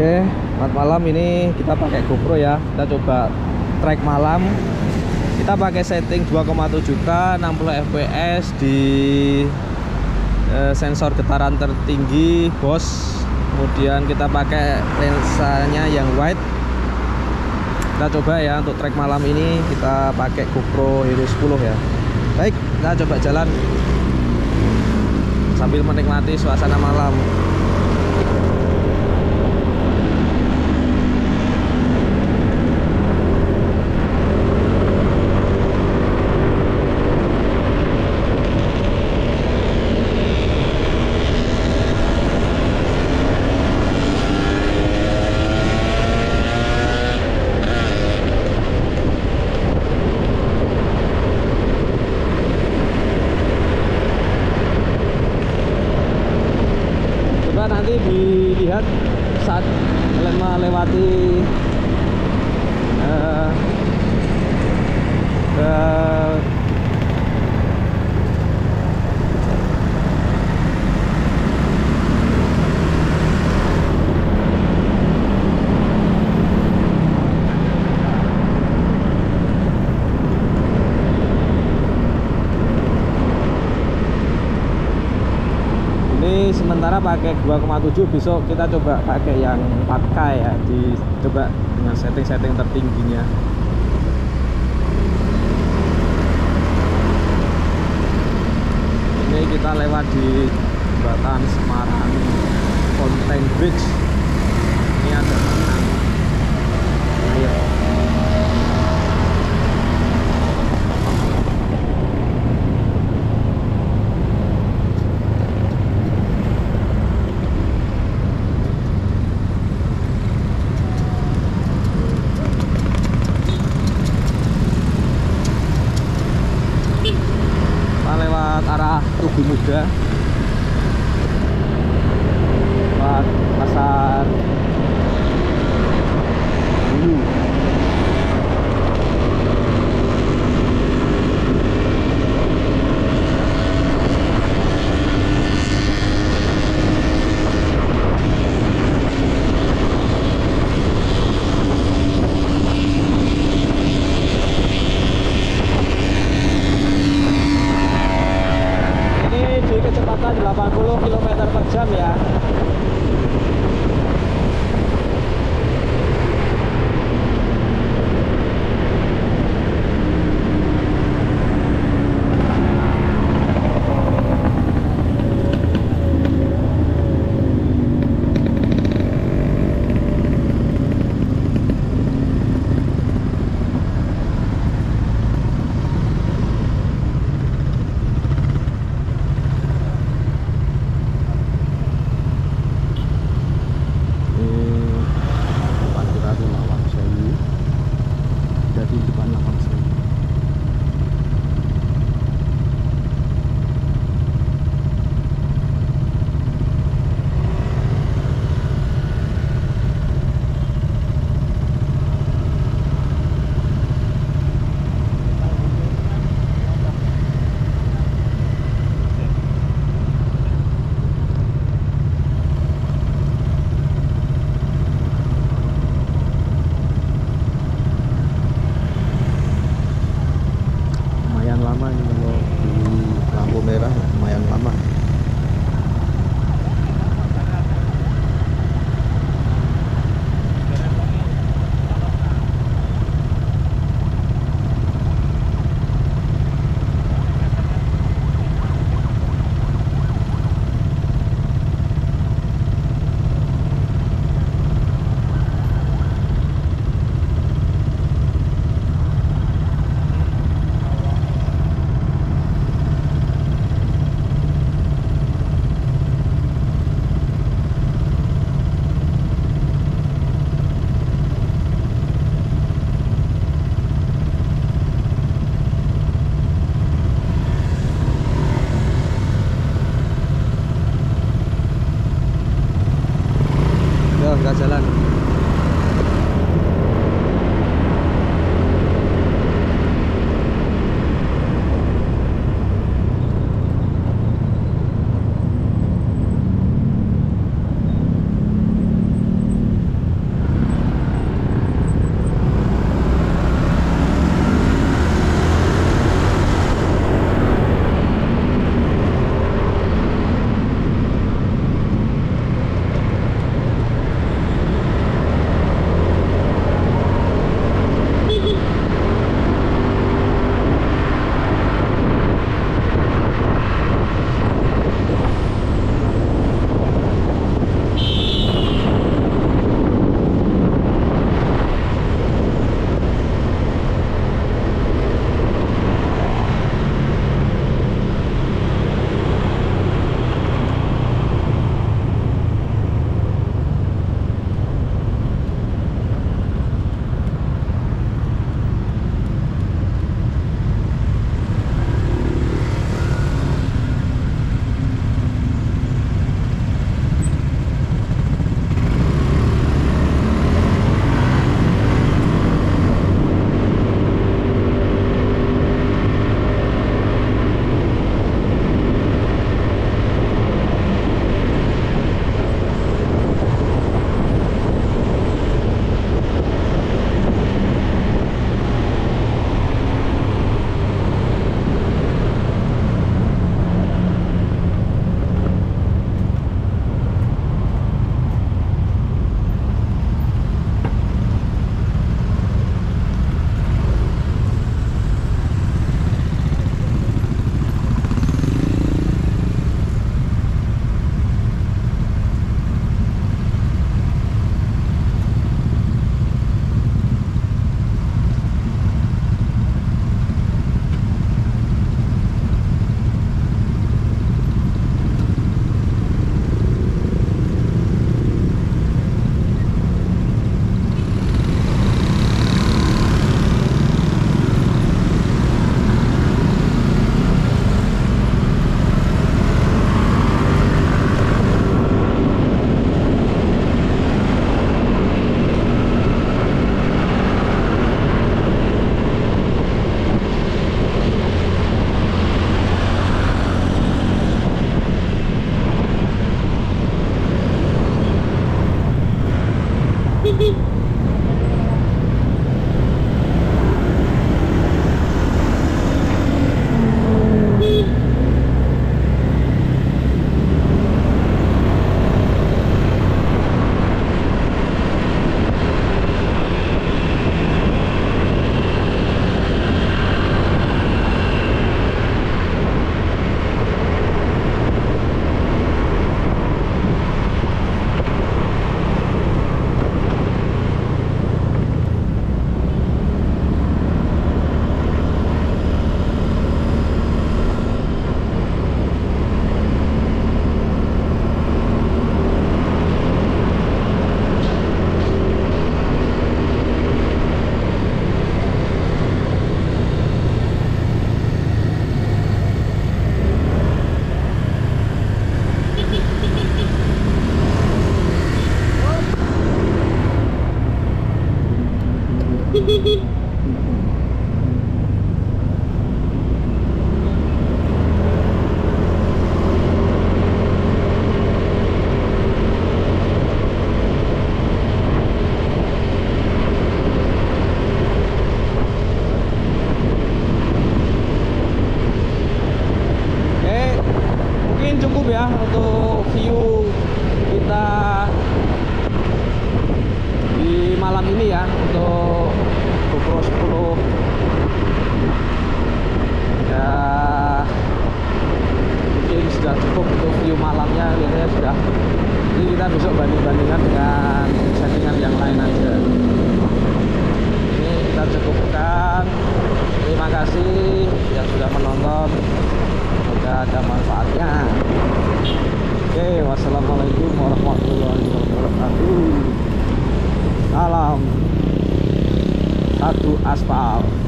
Oke, selamat malam. Ini kita pakai GoPro ya. Kita coba trek malam. Kita pakai setting 2,7K 60 fps di sensor getaran tertinggi Bose. Kemudian kita pakai lensanya yang wide. Kita coba ya untuk trek malam ini kita pakai GoPro Hero 10 ya. Baik, kita coba jalan sambil menikmati suasana malam. Nanti dilihat saat kalian melewati sementara pakai 2,7, besok kita coba pakai yang 4K ya, dicoba dengan setting-setting tertingginya. Ini kita lewat di jembatan Semarang Fountain Bridge. Ini ada tenang. Arah Tugu Muda, lewat pasar Hulu. Kecepatan 80 km/jam ya. Nggak jalan. Cukup ya untuk view kita di malam ini ya, untuk GoPro 10 ya. Mungkin sudah cukup untuk view malamnya, lihatnya sudah. Jadi kita besok banding-bandingkan dengan settingan yang lain aja. Ini kita cukupkan. Terima kasih yang sudah menonton, semoga ada manfaatnya. Oke, wassalamualaikum warahmatullahi wabarakatuh. Salam satu aspal.